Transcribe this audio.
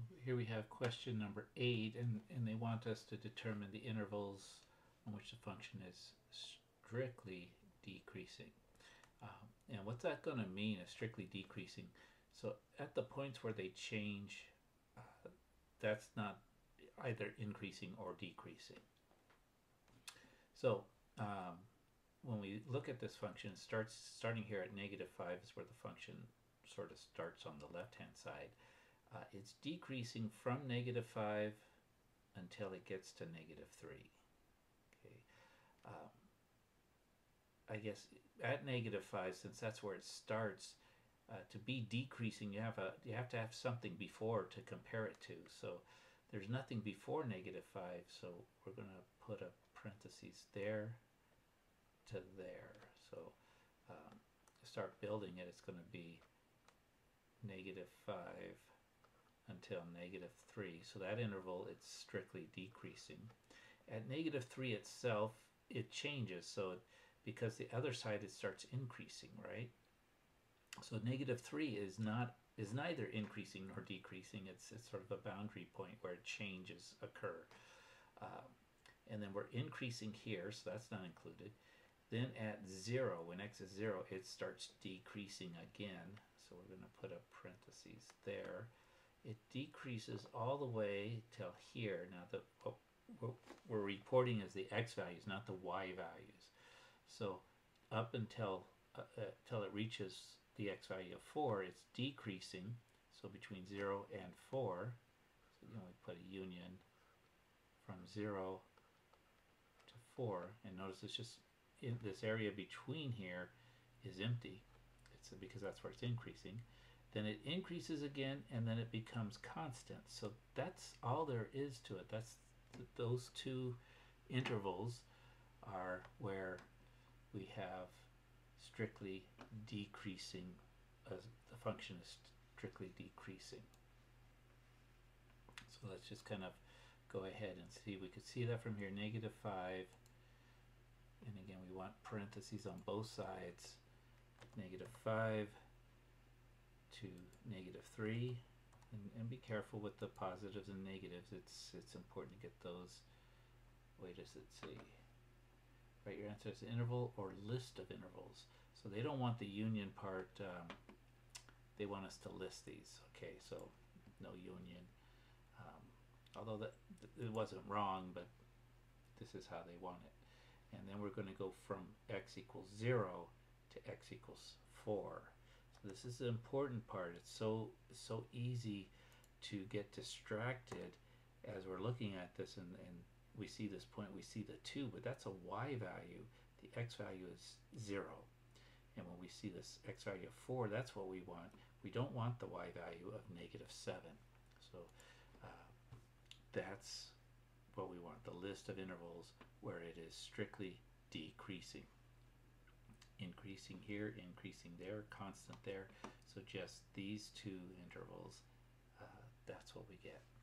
Here we have question number 8, and they want us to determine the intervals on which the function is strictly decreasing. And what's that going to mean, is strictly decreasing? So at the points where they change, that's not either increasing or decreasing. So when we look at this function, starting here at -5 is where the function sort of starts on the left-hand side. It's decreasing from -5 until it gets to -3. Okay. I guess at -5, since that's where it starts, to be decreasing, you have to have something before to compare it to. So there's nothing before -5, so we're going to put a parentheses there to there. So start building it. It's going to be -5 until -3. So that interval, it's strictly decreasing. At -3 itself, it changes. So because the other side, it starts increasing, right? So -3 is neither increasing nor decreasing. It's sort of a boundary point where changes occur. And then we're increasing here, so that's not included. Then at 0, when x is 0, it starts decreasing again. So we're going to put a parentheses there. It decreases all the way till here. Now what we're reporting is the x values, not the y values. So up until it reaches the x value of 4, it's decreasing. So between 0 and 4, so we put a union from 0 to 4, and notice it's just in this area between here is empty. It's because that's where it's increasing. Then it increases again, and then it becomes constant. So that's all there is to it. That's those two intervals are where we have strictly decreasing, as the function is strictly decreasing. So let's just kind of go ahead and see. We could see that from here, -5, and again we want parentheses on both sides, -5 to -3, and be careful with the positives and negatives. It's important to get those. Wait, does it say? Right, your answer is interval or list of intervals. So they don't want the union part. They want us to list these. Okay, so no union. Although it wasn't wrong, but this is how they want it. And then we're going to go from x equals 0 to x equals 4. So this is the important part. It's so easy to get distracted as we're looking at this, and we see this point, we see the 2, but that's a y value. The x value is 0. And when we see this x value of 4, that's what we want. We don't want the y value of -7. So that's what we want, the list of intervals where it is strictly decreasing. Increasing here, increasing there, constant there. So just these two intervals, that's what we get.